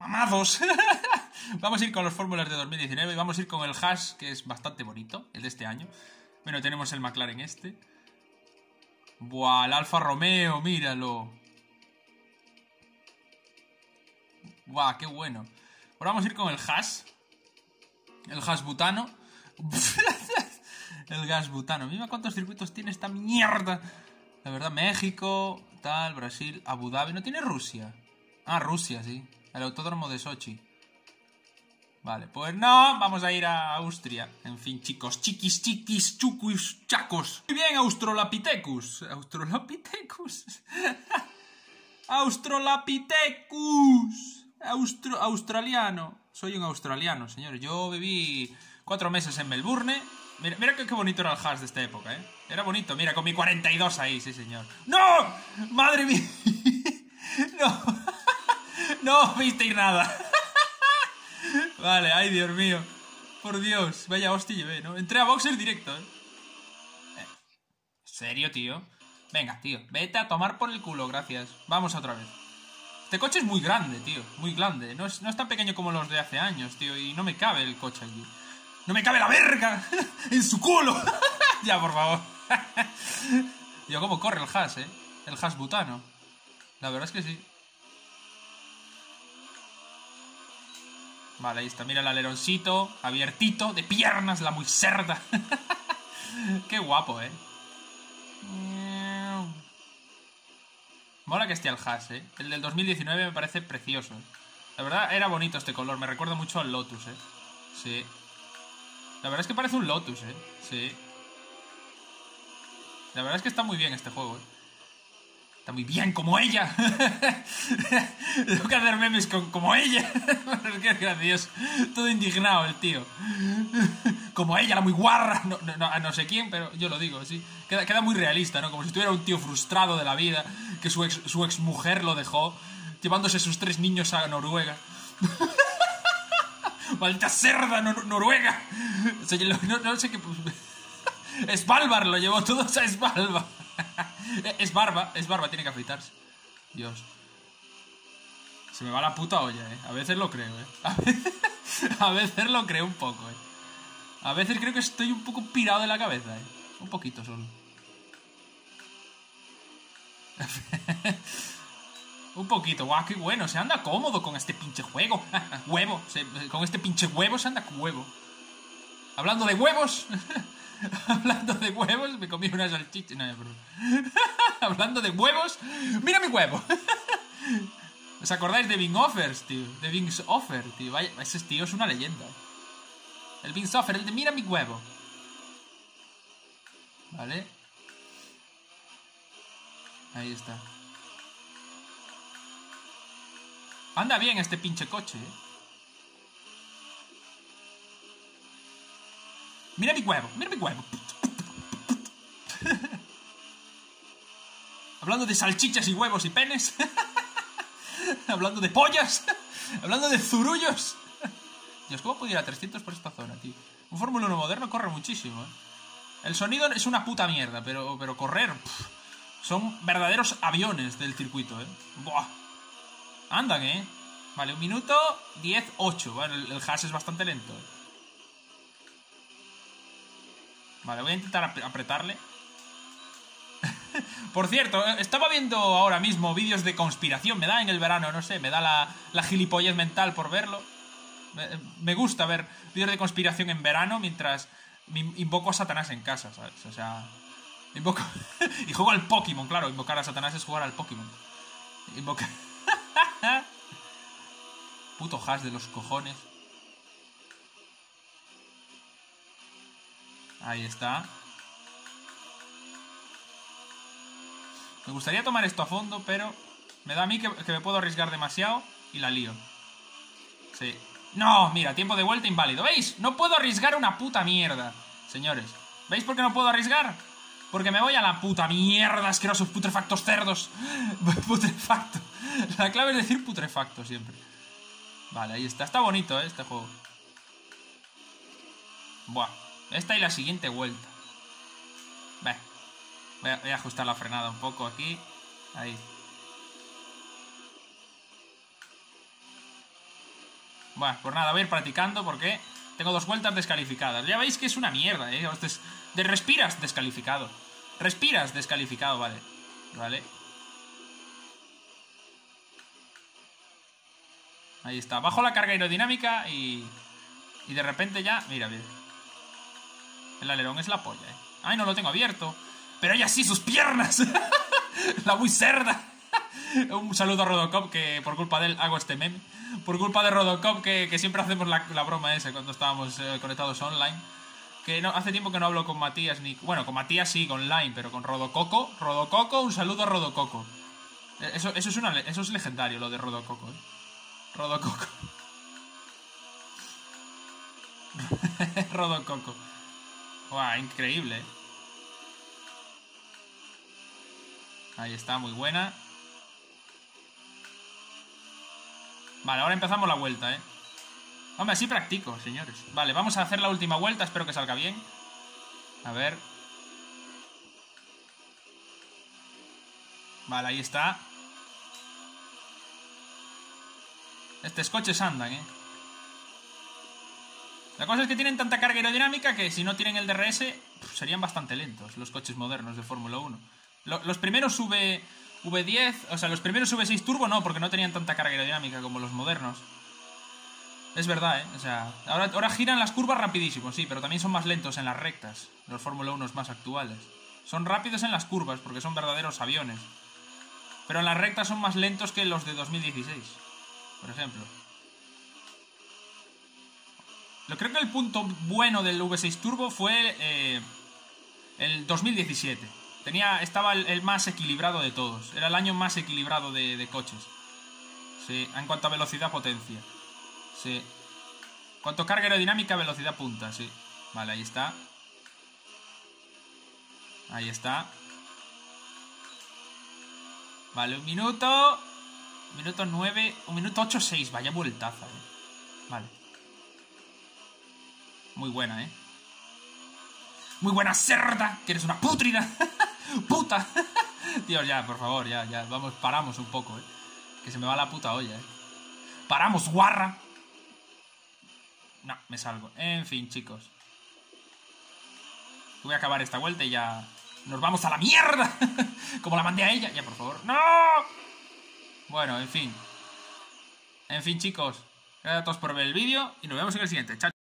mamados. Vamos a ir con los fórmulas de 2019 y vamos a ir con el Haas, que es bastante bonito, el de este año. Bueno, tenemos el McLaren este. Buah, el Alfa Romeo, míralo. Buah, qué bueno. Ahora vamos a ir con el Haas. El Haas butano. El gas butano. Mira cuántos circuitos tiene esta mierda. La verdad, México, tal, Brasil, Abu Dhabi. ¿No tiene Rusia? Ah, Rusia, sí. El autódromo de Sochi. Vale, pues no, vamos a ir a Austria. En fin, chicos, chiquis, chucus, chacos. Muy bien, Australopithecus. Australopithecus. Australopithecus. Australiano. Soy un australiano, señores. Yo viví 4 meses en Melbourne. Mira qué bonito era el Haas de esta época, ¿eh? Era bonito, mira, con mi 42 ahí, sí, señor. ¡No! ¡Madre mía! ¡No! ¡No visteis nada! Vale, ay, Dios mío. Por Dios, vaya hostia llevé, ¿no? Entré a boxer directo, ¿eh? ¿En serio, tío? Venga, tío, vete a tomar por el culo, gracias. Vamos otra vez. Este coche es muy grande, tío, muy grande. No es tan pequeño como los de hace años, tío. Y no me cabe el coche aquí. ¡No me cabe la verga! ¡En su culo! Ya, por favor. Yo, cómo corre el Haas, ¿eh? El Haas butano. La verdad es que sí. Vale, ahí está. Mira el aleroncito. Abiertito. De piernas. La muy cerda. Qué guapo, ¿eh? Mola que esté el Haas, ¿eh? El del 2019 me parece precioso, ¿eh? La verdad, era bonito este color. Me recuerda mucho al Lotus, ¿eh? Sí. La verdad es que parece un Lotus, ¿eh? Sí. La verdad es que está muy bien este juego, ¿eh? Está muy bien, como ella. Tengo que hacer memes como ella. Es que es gracioso. Todo indignado el tío. Como ella, la muy guarra. No sé quién, pero yo lo digo, sí. Queda muy realista, ¿no? Como si estuviera un tío frustrado de la vida, que su ex mujer lo dejó, llevándose sus 3 niños a Noruega. ¡Maldita cerda Noruega! O sea, no sé qué... Svalbard lo llevó todos a Svalbard. Es barba, tiene que afeitarse. Dios. Se me va la puta olla, ¿eh? A veces lo creo, ¿eh? A veces lo creo un poco, ¿eh? A veces creo que estoy un poco pirado de la cabeza, ¿eh? Un poquito solo. Un poquito, guau, qué bueno. Se anda cómodo con este pinche juego. Huevo, con este pinche huevo se anda huevo. Hablando de huevos. Hablando de huevos, me comí una salchicha. No, perdón. Hablando de huevos, mira mi huevo. ¿Os acordáis de Bing Offers, tío? De Bing's Offer, tío. Vaya, ese tío es una leyenda. El Bing's Offer, el de mira mi huevo. Vale. Ahí está. Anda bien este pinche coche, ¿eh? Mira mi huevo, mira mi huevo. Hablando de salchichas y huevos y penes. Hablando de pollas. Hablando de zurullos. Dios, ¿cómo puedo ir a 300 por esta zona, tío? Un Fórmula 1 moderno corre muchísimo, ¿eh? El sonido es una puta mierda, pero correr... son verdaderos aviones del circuito, ¿eh? Buah. Andan, ¿eh? Vale, 1 minuto 10:08. Bueno, el Haas es bastante lento, ¿eh? Vale, voy a intentar apretarle. Por cierto, estaba viendo ahora mismo vídeos de conspiración. Me da en el verano, no sé, me da la gilipollez mental por verlo. Me gusta ver vídeos de conspiración en verano mientras invoco a Satanás en casa, ¿sabes? O sea, invoco... y juego al Pokémon, claro. Invocar a Satanás es jugar al Pokémon. Invocar... Puto Haas de los cojones. Ahí está. Me gustaría tomar esto a fondo, pero me da a mí que me puedo arriesgar demasiado y la lío. Sí. No, mira, tiempo de vuelta inválido. ¿Veis? No puedo arriesgar una puta mierda, señores. ¿Veis por qué no puedo arriesgar? Porque me voy a la puta mierda, asquerosos putrefactos cerdos. Putrefacto. La clave es decir putrefacto siempre. Vale, ahí está. Está bonito, este juego. Buah. Esta y la siguiente vuelta. Voy a ajustar la frenada un poco aquí. Ahí. Bueno, pues nada, voy a ir practicando porque tengo 2 vueltas descalificadas. Ya veis que es una mierda, ¿eh? Respiras, descalificado. Respiras, descalificado, vale. Vale. Ahí está. Bajo la carga aerodinámica y de repente ya... Mira, bien. El alerón es la polla, ¿eh? Ay, no lo tengo abierto. Pero ella sí, sus piernas. La muy cerda. Un saludo a Rodocop, que por culpa de él hago este meme. Por culpa de Rodocop, que siempre hacemos la broma esa cuando estábamos conectados online. Que no, hace tiempo que no hablo con Matías ni... Bueno, con Matías sí, online, pero con Rodococo. Rodococo, un saludo a Rodococo. Eso es legendario, lo de Rodococo, ¿eh? Rodococo. Rodococo. Guau, increíble, ¿eh? Ahí está, muy buena. Vale, ahora empezamos la vuelta, ¿eh? Hombre, así practico, señores. Vale, vamos a hacer la última vuelta. Espero que salga bien. A ver. Vale, ahí está. Estos coches andan, ¿eh? La cosa es que tienen tanta carga aerodinámica que si no tienen el DRS serían bastante lentos los coches modernos de Fórmula 1. Los primeros V10, o sea, los primeros V6 Turbo no, porque no tenían tanta carga aerodinámica como los modernos. Es verdad, ¿eh? O sea, ahora giran las curvas rapidísimo, sí, pero también son más lentos en las rectas, los Fórmula 1 más actuales. Son rápidos en las curvas porque son verdaderos aviones. Pero en las rectas son más lentos que los de 2016, por ejemplo. Yo creo que el punto bueno del V6 Turbo fue el 2017. Estaba el más equilibrado de todos. Era el año más equilibrado de coches. Sí, en cuanto a velocidad-potencia. Sí. Cuanto carga aerodinámica, velocidad punta, sí. Vale, ahí está. Ahí está. Vale, un minuto. Minuto 9. Un minuto 8-6. Vaya vueltaza, Vale. Muy buena, Muy buena, cerda. Que eres una pútrida. Puta. Dios, ya, por favor, ya. Vamos, paramos un poco, Que se me va la puta olla, Paramos, guarra. No, me salgo. En fin, chicos. Voy a acabar esta vuelta y ya... ¡Nos vamos a la mierda! Como la mandé a ella. Ya, por favor. ¡No! Bueno, en fin. En fin, chicos. Gracias a todos por ver el vídeo y nos vemos en el siguiente. Chao.